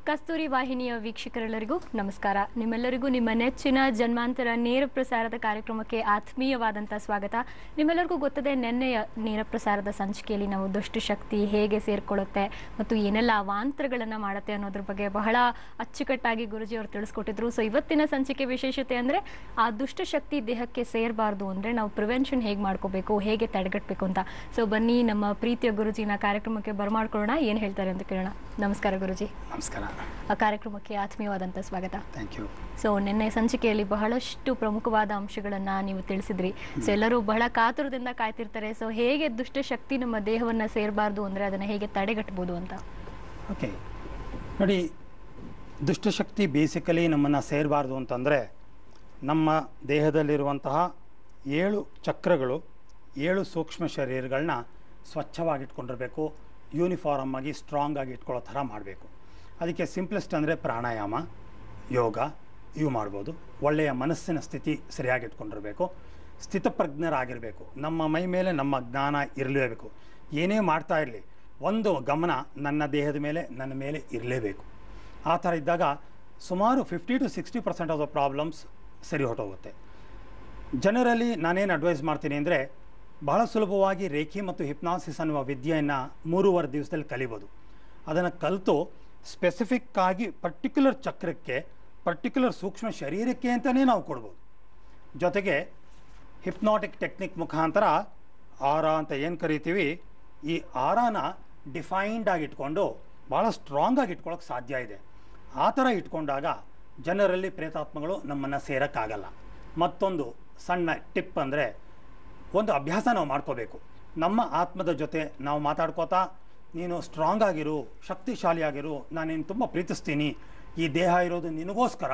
ಕಸ್ತೂರಿ ವಾಹಿನಿಯ ವೀಕ್ಷಕರೆಲ್ಲರಿಗೂ ನಮಸ್ಕಾರ. ನಿಮ್ಮೆಲ್ಲರಿಗೂ ನಿಮ್ಮ ನೆಚ್ಚಿನ ಜನ್ಮಾಂತರ ನೇರ ಪ್ರಸಾರದ ಕಾರ್ಯಕ್ರಮಕ್ಕೆ ಆತ್ಮೀಯವಾದಂಥ ಸ್ವಾಗತ. ನಿಮ್ಮೆಲ್ಲರಿಗೂ ಗೊತ್ತದೆ, ನೆನ್ನೆಯ ನೇರ ಪ್ರಸಾರದ ಸಂಚಿಕೆಯಲ್ಲಿ ನಾವು ದುಷ್ಟಶಕ್ತಿ ಹೇಗೆ ಸೇರ್ಕೊಳ್ಳುತ್ತೆ ಮತ್ತು ಏನೆಲ್ಲ ಅವಾಂತರಗಳನ್ನು ಮಾಡುತ್ತೆ ಅನ್ನೋದ್ರ ಬಗ್ಗೆ ಬಹಳ ಅಚ್ಚುಕಟ್ಟಾಗಿ ಗುರುಜಿಯವರು ತಿಳಿಸ್ಕೊಟ್ಟಿದ್ರು. ಸೊ ಇವತ್ತಿನ ಸಂಚಿಕೆ ವಿಶೇಷತೆ ಅಂದರೆ ಆ ದುಷ್ಟಶಕ್ತಿ ದೇಹಕ್ಕೆ ಸೇರಬಾರ್ದು ಅಂದರೆ ನಾವು ಪ್ರಿವೆನ್ಷನ್ ಹೇಗೆ ಮಾಡ್ಕೋಬೇಕು, ಹೇಗೆ ತಡೆಗಟ್ಟಬೇಕು ಅಂತ. ಸೊ ಬನ್ನಿ ನಮ್ಮ ಪ್ರೀತಿಯ ಗುರುಜಿನ ಕಾರ್ಯಕ್ರಮಕ್ಕೆ ಬರಮಾಡ್ಕೊಳ್ಳೋಣ. ಏನು ಹೇಳ್ತಾರೆ ಅಂತ ಕೇಳೋಣ. ನಮಸ್ಕಾರ ಗುರುಜಿ. ನಮಸ್ಕಾರ. ಆ ಕಾರ್ಯಕ್ರಮಕ್ಕೆ ಆತ್ಮೀಯವಾದಂಥ ಸ್ವಾಗತ. Thank you. ಸೊ ನಿನ್ನೆ ಸಂಚಿಕೆಯಲ್ಲಿ ಬಹಳಷ್ಟು ಪ್ರಮುಖವಾದ ಅಂಶಗಳನ್ನು ನೀವು ತಿಳಿಸಿದ್ರಿ. ಸೊ ಎಲ್ಲರೂ ಬಹಳ ಕಾತುರದಿಂದ ಕಾಯ್ತಿರ್ತಾರೆ. ಸೊ ಹೇಗೆ ದುಷ್ಟಶಕ್ತಿ ನಮ್ಮ ದೇಹವನ್ನು ಸೇರಬಾರ್ದು ಅಂದರೆ ಅದನ್ನು ಹೇಗೆ ತಡೆಗಟ್ಟಬಹುದು ಅಂತ. ಓಕೆ ನೋಡಿ, ದುಷ್ಟಶಕ್ತಿ ಬೇಸಿಕಲಿ ನಮ್ಮನ್ನು ಸೇರಬಾರ್ದು ಅಂತಂದರೆ ನಮ್ಮ ದೇಹದಲ್ಲಿರುವಂತಹ 7 ಚಕ್ರಗಳು 7 ಸೂಕ್ಷ್ಮ ಶರೀರಗಳನ್ನ ಸ್ವಚ್ಛವಾಗಿಟ್ಕೊಂಡಿರಬೇಕು, ಯೂನಿಫಾರ್ಮ್ ಆಗಿ ಸ್ಟ್ರಾಂಗ್ ಆಗಿ ಇಟ್ಕೊಳ್ಳೋ ಥರ ಮಾಡಬೇಕು. ಅದಕ್ಕೆ ಸಿಂಪ್ಲೆಸ್ಟ್ ಅಂದರೆ ಪ್ರಾಣಾಯಾಮ, ಯೋಗ ಇವು ಮಾಡ್ಬೋದು. ಒಳ್ಳೆಯ ಮನಸ್ಸಿನ ಸ್ಥಿತಿ ಸರಿಯಾಗಿ ಇಟ್ಕೊಂಡಿರಬೇಕು, ಸ್ಥಿತಪ್ರಜ್ಞರಾಗಿರಬೇಕು, ನಮ್ಮ ಮೈ ಮೇಲೆ ನಮ್ಮ ಜ್ಞಾನ ಇರಲೇಬೇಕು. ಏನೇ ಮಾಡ್ತಾ ಇರಲಿ ಒಂದು ಗಮನ ನನ್ನ ದೇಹದ ಮೇಲೆ, ನನ್ನ ಮೇಲೆ ಇರಲೇಬೇಕು. ಆ ಥರ ಇದ್ದಾಗ ಸುಮಾರು 50 to 60% ಆಫ್ ದ ಪ್ರಾಬ್ಲಮ್ಸ್ ಸರಿ ಹೊರಟೋಗುತ್ತೆ. ಜನರಲ್ಲಿ ನಾನೇನು ಅಡ್ವೈಸ್ ಮಾಡ್ತೀನಿ ಅಂದರೆ, ಬಹಳ ಸುಲಭವಾಗಿ ರೇಖಿ ಮತ್ತು ಹಿಪ್ನಾಸಿಸ್ ಅನ್ನುವ ವಿದ್ಯೆಯನ್ನು 3.5 ದಿವಸದಲ್ಲಿ ಕಲಿಬೋದು. ಅದನ್ನು ಕಲಿತು ಸ್ಪೆಸಿಫಿಕ್ ಆಗಿ ಪರ್ಟಿಕ್ಯುಲರ್ ಚಕ್ರಕ್ಕೆ, ಪರ್ಟಿಕ್ಯುಲರ್ ಸೂಕ್ಷ್ಮ ಶರೀರಕ್ಕೆ ಅಂತಲೇ ನಾವು ಕೊಡ್ಬೋದು. ಜೊತೆಗೆ ಹಿಪ್ನಾಟಿಕ್ ಟೆಕ್ನಿಕ್ ಮುಖಾಂತರ ಆರಾ ಅಂತ ಏನು ಕರಿತೀವಿ, ಈ ಆರಾನ ಡಿಫೈನ್ಡ್ ಆಗಿ ಇಟ್ಕೊಂಡು ಭಾಳ ಸ್ಟ್ರಾಂಗ್ ಆಗಿ ಇಟ್ಕೊಳ್ಳೋಕೆ ಸಾಧ್ಯ ಇದೆ. ಆ ಥರ ಇಟ್ಕೊಂಡಾಗ ಜನರಲ್ಲಿ ಪ್ರೇತಾತ್ಮಗಳು ನಮ್ಮನ್ನು ಸೇರೋಕ್ಕಾಗಲ್ಲ. ಮತ್ತೊಂದು ಸಣ್ಣ ಟಿಪ್ ಅಂದರೆ, ಒಂದು ಅಭ್ಯಾಸ ನಾವು ಮಾಡ್ಕೋಬೇಕು. ನಮ್ಮ ಆತ್ಮದ ಜೊತೆ ನಾವು ಮಾತಾಡ್ಕೋತಾ, ನೀನು ಸ್ಟ್ರಾಂಗ್ ಆಗಿರು, ಶಕ್ತಿಶಾಲಿಯಾಗಿರು, ನಾನು ನೀನು ತುಂಬ ಪ್ರೀತಿಸ್ತೀನಿ, ಈ ದೇಹ ಇರೋದು ನಿನಗೋಸ್ಕರ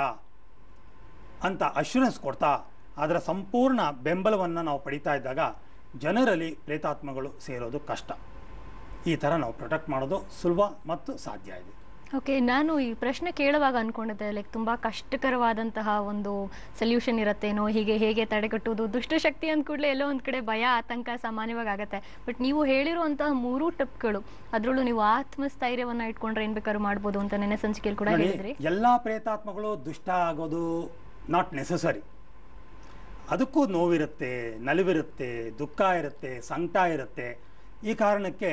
ಅಂತ ಅಶ್ಯೂರೆನ್ಸ್ ಕೊಡ್ತಾ ಅದರ ಸಂಪೂರ್ಣ ಬೆಂಬಲವನ್ನು ನಾವು ಪಡಿತಾ ಇದ್ದಾಗ ಜನರಲ್ಲಿ ಪ್ರೇತಾತ್ಮಗಳು ಸೇರೋದು ಕಷ್ಟ. ಈ ಥರ ನಾವು ಪ್ರೊಟೆಕ್ಟ್ ಮಾಡೋದು ಸುಲಭ ಮತ್ತು ಸಾಧ್ಯ ಇದೆ. ಓಕೆ, ನಾನು ಈ ಪ್ರಶ್ನೆ ಕೇಳುವಾಗ ಅಂದ್ಕೊಂಡಿದ್ದೆ, ಲೈಕ್ ತುಂಬ ಕಷ್ಟಕರವಾದಂತಹ ಒಂದು ಸೊಲ್ಯೂಷನ್ ಇರುತ್ತೇನೋ, ಹೇಗೆ ತಡೆಗಟ್ಟುವುದು, ದುಷ್ಟಶಕ್ತಿ ಅಂದ ಕೂಡಲೇ ಎಲ್ಲೋ ಒಂದು ಕಡೆ ಭಯ, ಆತಂಕ ಸಾಮಾನ್ಯವಾಗಿ ಆಗುತ್ತೆ. ಬಟ್ ನೀವು ಹೇಳಿರುವಂತಹ 3 ಟಿಪ್ಗಳು, ಅದರಲ್ಲೂ ನೀವು ಆತ್ಮಸ್ಥೈರ್ಯವನ್ನು ಇಟ್ಕೊಂಡ್ರೆ ಏನು ಬೇಕಾದ್ರೂ ಮಾಡ್ಬೋದು ಅಂತ ನೆನ್ನೆ ಸಂಚಿಕೆಯಲ್ಲಿ ಕೂಡ ಹೇಳಿದ್ರಿ. ಎಲ್ಲ ಪ್ರೇತಾತ್ಮಗಳು ದುಷ್ಟ ಆಗೋದು ನಾಟ್ ನೆಸಸರಿ. ಅದಕ್ಕೂ ನೋವಿರುತ್ತೆ, ನಲಿವಿರುತ್ತೆ, ದುಃಖ ಇರುತ್ತೆ, ಸಂಕಟ ಇರುತ್ತೆ. ಈ ಕಾರಣಕ್ಕೆ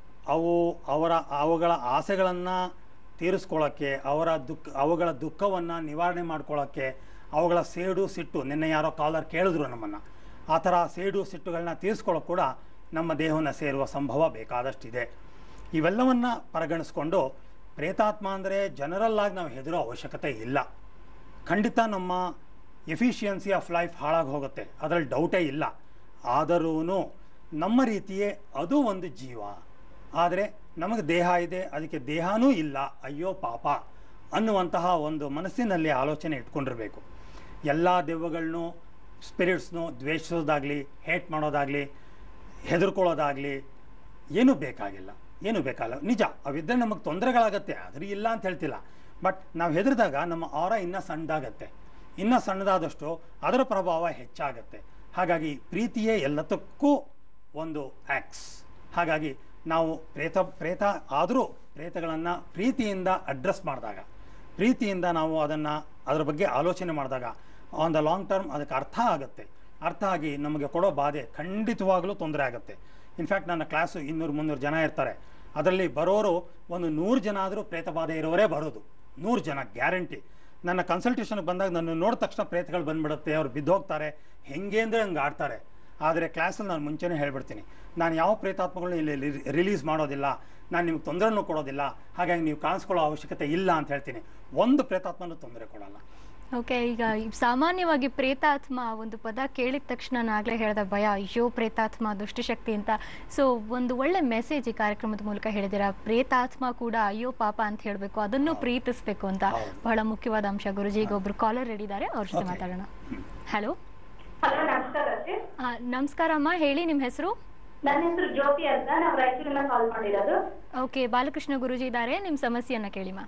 ಅವುಗಳ ಆಸೆಗಳನ್ನು ತೀರಿಸ್ಕೊಳ್ಳೋಕ್ಕೆ, ಅವುಗಳ ದುಃಖವನ್ನು ನಿವಾರಣೆ ಮಾಡ್ಕೊಳ್ಳೋಕ್ಕೆ, ಅವುಗಳ ಸೇಡು ಸಿಟ್ಟು, ನಿನ್ನೆ ಯಾರೋ ಕಾಲರ್ ಕೇಳಿದ್ರು ನಮ್ಮನ್ನು, ಆ ಥರ ಸೇಡು ಸಿಟ್ಟುಗಳನ್ನ ತೀರಿಸ್ಕೊಳ್ಳೋಕೆ ಕೂಡ ನಮ್ಮ ದೇಹವನ್ನು ಸೇರುವ ಸಂಭವ ಬೇಕಾದಷ್ಟಿದೆ. ಇವೆಲ್ಲವನ್ನು ಪರಿಗಣಿಸ್ಕೊಂಡು ಪ್ರೇತಾತ್ಮ ಅಂದರೆ ಜನರಲ್ಲಾಗಿ ನಾವು ಹೆದರೋ ಅವಶ್ಯಕತೆ ಇಲ್ಲ. ಖಂಡಿತ ನಮ್ಮ ಎಫಿಷಿಯನ್ಸಿ ಆಫ್ ಲೈಫ್ ಹಾಳಾಗಿ ಹೋಗುತ್ತೆ, ಅದರಲ್ಲಿ ಡೌಟೇ ಇಲ್ಲ. ಆದರೂ ನಮ್ಮ ರೀತಿಯೇ ಅದು ಒಂದು ಜೀವ. ಆದರೆ ನಮಗೆ ದೇಹ ಇದೆ, ಅದಕ್ಕೆ ದೇಹನೂ ಇಲ್ಲ, ಅಯ್ಯೋ ಪಾಪ ಅನ್ನುವಂತಹ ಒಂದು ಮನಸ್ಸಿನಲ್ಲಿ ಆಲೋಚನೆ ಇಟ್ಕೊಂಡಿರಬೇಕು. ಎಲ್ಲ ದೆವ್ವಗಳನ್ನೂ ಸ್ಪಿರಿಟ್ಸ್ನೂ ದ್ವೇಷಿಸೋದಾಗಲಿ, ಹೇಟ್ ಮಾಡೋದಾಗಲಿ, ಹೆದರ್ಕೊಳ್ಳೋದಾಗಲಿ ಏನೂ ಬೇಕಾಗಿಲ್ಲ. ನಿಜ ಅವಿದ್ದರೆ ನಮಗೆ ತೊಂದರೆಗಳಾಗತ್ತೆ, ಆದರೆ ಇಲ್ಲ ಅಂತ ಹೇಳ್ತಿಲ್ಲ. ಬಟ್ ನಾವು ಹೆದರಿದಾಗ ನಮ್ಮ ಆರ ಇನ್ನೂ ಸಣ್ಣದಾಗತ್ತೆ, ಇನ್ನೂ ಸಣ್ಣದಾದಷ್ಟು ಅದರ ಪ್ರಭಾವ ಹೆಚ್ಚಾಗತ್ತೆ. ಹಾಗಾಗಿ ಪ್ರೀತಿಯೇ ಎಲ್ಲದಕ್ಕೂ ಒಂದು ಆ್ಯಕ್ಸ್. ಹಾಗಾಗಿ ನಾವು ಪ್ರೇತ ಆದರೂ ಪ್ರೇತಗಳನ್ನು ಪ್ರೀತಿಯಿಂದ ಅಡ್ರೆಸ್ ಮಾಡಿದಾಗ, ಪ್ರೀತಿಯಿಂದ ನಾವು ಅದರ ಬಗ್ಗೆ ಆಲೋಚನೆ ಮಾಡಿದಾಗ ಆನ್ ದ ಲಾಂಗ್ ಟರ್ಮ್ ಅದಕ್ಕೆ ಅರ್ಥ ಆಗಿ ನಮಗೆ ಕೊಡೋ ಬಾಧೆ ಖಂಡಿತವಾಗಲೂ ತೊಂದರೆ ಆಗುತ್ತೆ. ಇನ್ಫ್ಯಾಕ್ಟ್ ನನ್ನ ಕ್ಲಾಸು 200-300 ಜನ ಇರ್ತಾರೆ. ಅದರಲ್ಲಿ ಬರೋರು ಒಂದು 100 ಜನ ಆದರೂ ಪ್ರೇತ ಬಾಧೆ ಇರೋರೇ ಬರೋದು. 100 ಜನ ಗ್ಯಾರಂಟಿ. ನನ್ನ ಕನ್ಸಲ್ಟೇಷನ್ಗೆ ಬಂದಾಗ ನನ್ನ ನೋಡಿದ ತಕ್ಷಣ ಪ್ರೇತಗಳು ಬಂದುಬಿಡುತ್ತೆ, ಅವ್ರು ಬಿದ್ದೋಗ್ತಾರೆ, ಹೆಂಗೆ ಅಂದರೆ ಹಂಗೆ ಆಡ್ತಾರೆ. ಆದರೆ ಕ್ಲಾಸಲ್ಲಿ ನಾನು ಮುಂಚೆನೇ ಹೇಳ್ಬಿಡ್ತೀನಿ, ನಾನು ಯಾವ ಪ್ರೇತಾತ್ಮಗಳನ್ನ ಇಲ್ಲಿ ರಿಲೀಸ್ ಮಾಡೋದಿಲ್ಲ, ನಾನು ನಿಮ್ಗೆ ತೊಂದರೆನೂ ಕೊಡೋದಿಲ್ಲ, ಹಾಗಾಗಿ ನೀವು ಕಾಣಿಸ್ಕೊಳ್ಳೋ ಅವಶ್ಯಕತೆ ಇಲ್ಲ ಅಂತ ಹೇಳ್ತೀನಿ. ಒಂದು ಪ್ರೇತಾತ್ಮನೂ ತೊಂದರೆ ಕೊಡಲ್ಲ. ಓಕೆ, ಈಗ ಸಾಮಾನ್ಯವಾಗಿ ಪ್ರೇತಾತ್ಮ ಒಂದು ಪದ ಕೇಳಿದ ತಕ್ಷಣ ನಾನು ಆಗಲೇ ಹೇಳಿದ ಭಯ, ಅಯ್ಯೋ ಪ್ರೇತಾತ್ಮ ದುಷ್ಟಶಕ್ತಿ ಅಂತ. ಸೊ ಒಂದು ಒಳ್ಳೆ ಮೆಸೇಜ್ ಈ ಕಾರ್ಯಕ್ರಮದ ಮೂಲಕ ಹೇಳಿದ್ದೀರಾ. ಪ್ರೇತಾತ್ಮ ಕೂಡ ಅಯ್ಯೋ ಪಾಪ ಅಂತ ಹೇಳಬೇಕು, ಅದನ್ನು ಪ್ರೀತಿಸ್ಬೇಕು ಅಂತ ಬಹಳ ಮುಖ್ಯವಾದ ಅಂಶ. ಗುರುಜಿ, ಈಗ ಒಬ್ರು ಕಾಲರ್ ರೆಡಿ ಇದ್ದಾರೆ, ಅವ್ರ ಜೊತೆ ಮಾತಾಡೋಣ. ಹಲೋ. ನಮಸ್ಕಾರ ಅಮ್ಮ, ಹೇಳಿ ನಿಮ್ಮ ಹೆಸರು? ನನ್ನ ಹೆಸರು ಜ್ಯೋತಿ ಅಂತ, ನಾವು ರಾಯಚೂರಿಂದ ಕಾಲ್ ಮಾಡಿರೋದು. ಓಕೆ, ಬಾಲಕೃಷ್ಣ ಗುರುಜಿ ಇದ್ದಾರೆ, ನಿಮ್ಮ ಸಮಸ್ಯೆಯನ್ನ ಕೇಳಿಮ್ಮ.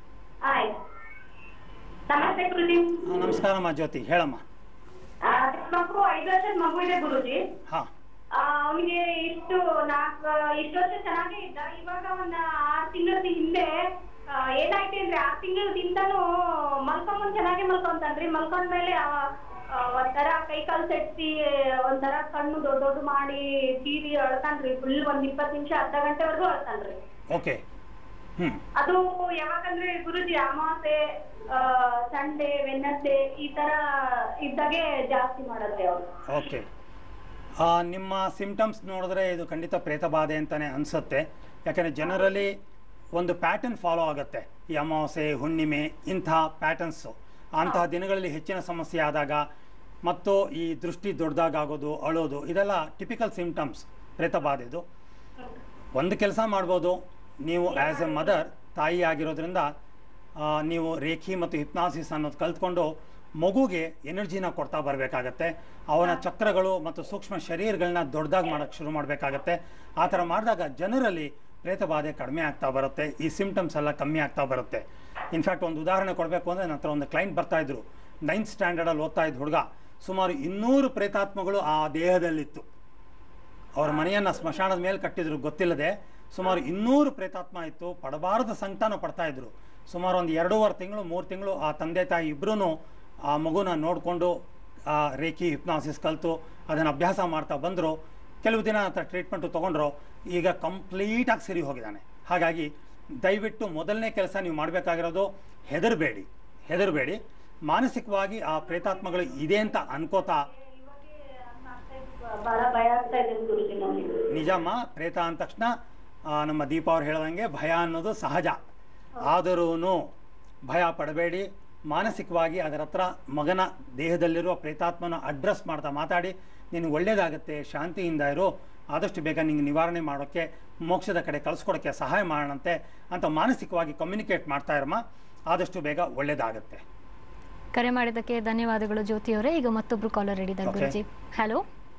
ನಮಸ್ತೆ ಗುರುಜಿ. ನಮಸ್ಕಾರಮ್ಮ ಜ್ಯೋತಿ, ಹೇಳಮ್ಮ. ಮಗು 5 ವರ್ಷದ ಮಗು ಇದೆ ಗುರುಜಿ. ಅವನಿಗೆ ಇಷ್ಟು ವರ್ಷ ಚೆನ್ನಾಗೇ ಇದ್ದ. ಇವಾಗ 1 6 ತಿಂಗಳ ಹಿಂದೆ ಏನಾಯ್ತು ಅಂದ್ರೆ 6 ತಿಂಗಳಿಂದನೂ ಮಲ್ಕೊಂಡ್ ಚೆನ್ನಾಗಿ ಮಲ್ಕೊಂತಾನ್ರಿ. ಮಲ್ಕೊಂಡ್ಮೇಲೆ ಒಂಥರ ಕೈ ಕಾಲು ಸೆಟ್ಸಿ ಒಂಥರ ಕಣ್ಣು ದೊಡ್ಡ ದೊಡ್ಡ ಮಾಡಿ ತೀರಿ ಅಳ್ತಾನ್ರಿ. ಫುಲ್ ಒಂದ್ 20 ನಿಮಿಷ ಅರ್ಧ ಗಂಟೆವರೆಗೂ ಅಳ್ತಾನ್ರಿ. ಓಕೆ. ಅದು ಯಾವಾಗಂದ್ರೆ ಗುರುಜಿ ಅಮಾವಾಸ್ಯೆ, ಸಂಡೆ, ವೆನ್ನಸ್ಡೇ ಈ ತರ ಇದ್ದಾಗೆ ಜಾಸ್ತಿ ಮಾಡೋದ್ರಿ ಅವ್ರು. ಓಕೆ. ನಿಮ್ಮ ಸಿಂಪ್ಟಮ್ಸ್ ನೋಡಿದ್ರೆ ಇದು ಖಂಡಿತ ಪ್ರೇತ ಬಾಧೆ ಅಂತಾನೆ ಅನಿಸುತ್ತೆ. ಯಾಕಂದರೆ ಜನರಲಿ ಒಂದು ಪ್ಯಾಟರ್ನ್ ಫಾಲೋ ಆಗುತ್ತೆ. ಈ ಅಮಾವಾಸ್ಯೆ, ಹುಣ್ಣಿಮೆ ಇಂಥ ಪ್ಯಾಟರ್ನ್ಸು ಅಂತಹ ದಿನಗಳಲ್ಲಿ ಹೆಚ್ಚಿನ ಸಮಸ್ಯೆ ಆದಾಗ ಮತ್ತು ಈ ದೃಷ್ಟಿ ದೊಡ್ಡದಾಗೋದು, ಅಳೋದು, ಇದೆಲ್ಲ ಟಿಪಿಕಲ್ ಸಿಂಪ್ಟಮ್ಸ್ ಪ್ರೇತ ಬಾಧೆದು. ಒಂದು ಕೆಲಸ ಮಾಡ್ಬೋದು, ನೀವು ಆ್ಯಸ್ ಎ ಮದರ್, ತಾಯಿ ಆಗಿರೋದ್ರಿಂದ ನೀವು ರೇಖಿ ಮತ್ತು ಹಿಪ್ನಾಸಿಸ್ ಅನ್ನೋದು ಕಲ್ತ್ಕೊಂಡು ಮಗುಗೆ ಎನರ್ಜಿನ ಕೊಡ್ತಾ ಬರಬೇಕಾಗತ್ತೆ. ಅವನ ಚಕ್ರಗಳು ಮತ್ತು ಸೂಕ್ಷ್ಮ ಶರೀರಗಳನ್ನ ದೊಡ್ಡದಾಗಿ ಮಾಡೋಕ್ಕೆ ಶುರು ಮಾಡಬೇಕಾಗತ್ತೆ. ಆ ಥರ ಮಾಡಿದಾಗ ಜನರಲ್ಲಿ ಪ್ರೇತ ಬಾಧೆ ಕಡಿಮೆ ಆಗ್ತಾ ಬರುತ್ತೆ, ಈ ಸಿಂಪ್ಟಮ್ಸ್ ಎಲ್ಲ ಕಮ್ಮಿ ಆಗ್ತಾ ಬರುತ್ತೆ. ಇನ್ಫ್ಯಾಕ್ಟ್ ಒಂದು ಉದಾಹರಣೆ ಕೊಡಬೇಕು ಅಂದರೆ, ನನ್ನ ಹತ್ರ ಒಂದು ಕ್ಲೈಂಟ್ ಬರ್ತಾಯಿದ್ರು, 9th ಸ್ಟ್ಯಾಂಡರ್ಡಲ್ಲಿ ಓದ್ತಾ ಇದ್ದ ಹುಡುಗ. ಸುಮಾರು 200 ಪ್ರೇತಾತ್ಮಗಳು ಆ ದೇಹದಲ್ಲಿತ್ತು. ಅವ್ರ ಮನೆಯನ್ನು ಸ್ಮಶಾನದ ಮೇಲೆ ಕಟ್ಟಿದ್ರು ಗೊತ್ತಿಲ್ಲದೆ. ಸುಮಾರು 200 ಪ್ರೇತಾತ್ಮ ಇತ್ತು. ಪಡಬಾರದ ಸಂಕಟನ ಪಡ್ತಾಯಿದ್ರು. ಸುಮಾರು ಒಂದು 2.5 ತಿಂಗಳು 3 ತಿಂಗಳು ಆ ತಂದೆ ತಾಯಿ ಇಬ್ಬರೂ ಆ ಮಗುನ ನೋಡಿಕೊಂಡು ರೇಖಿ ಹಿಪ್ನಾಸಿಸ್ ಕಲಿತು ಅದನ್ನು ಅಭ್ಯಾಸ ಮಾಡ್ತಾ ಬಂದರು. ಕೆಲವು ದಿನ ಹತ್ರ ಟ್ರೀಟ್ಮೆಂಟು ತೊಗೊಂಡ್ರು. ಈಗ ಕಂಪ್ಲೀಟಾಗಿ ಸರಿ ಹೋಗಿದ್ದಾನೆ. ಹಾಗಾಗಿ ದಯವಿಟ್ಟು ಮೊದಲನೇ ಕೆಲಸ ನೀವು ಮಾಡಬೇಕಾಗಿರೋದು, ಹೆದರಬೇಡಿ. ಮಾನಸಿಕವಾಗಿ ಆ ಪ್ರೇತಾತ್ಮಗಳು ಇದೆ ಅಂತ ಅನ್ಕೋತಾ, ನಿಜಮ್ಮ, ಪ್ರೇತ ಅಂದ ತಕ್ಷಣ ನಮ್ಮ ದೀಪ ಅವ್ರು ಹೇಳ್ದಂಗೆ ಭಯ ಅನ್ನೋದು ಸಹಜ. ಆದರೂ ಭಯ ಪಡಬೇಡಿ. ಮಾನಸಿಕವಾಗಿ ಅದರ ಹತ್ರ ಮಗನ ದೇಹದಲ್ಲಿರುವ ಪ್ರೇತಾತ್ಮನ ಅಡ್ರೆಸ್ ಮಾಡ್ತಾ ಮಾತಾಡಿ, ನಿನಗೆ ಒಳ್ಳೇದಾಗುತ್ತೆ, ಶಾಂತಿಯಿಂದ ಇರು, ಆದಷ್ಟು ಬೇಗ ನಿಂಗೆ ನಿವಾರಣೆ ಮಾಡೋಕ್ಕೆ, ಮೋಕ್ಷದ ಕಡೆ ಕಳಿಸ್ಕೊಡೋಕ್ಕೆ ಸಹಾಯ ಮಾಡೋಣಂತೆ ಅಂತ ಮಾನಸಿಕವಾಗಿ ಕಮ್ಯುನಿಕೇಟ್ ಮಾಡ್ತಾ ಇರಮ್ಮ. ಆದಷ್ಟು ಬೇಗ ಒಳ್ಳೇದಾಗುತ್ತೆ. ಕರೆ ಮಾಡಿದ್ದಕ್ಕೆ ಧನ್ಯವಾದಗಳು ಜ್ಯೋತಿ ಅವರೇ. ಈಗ ಮತ್ತೊಬ್ರು ಕಾಲರ್ ರೆಡಿ ಇದ್ದಾರೆ ಗುರುಜಿ. ಹಲೋ.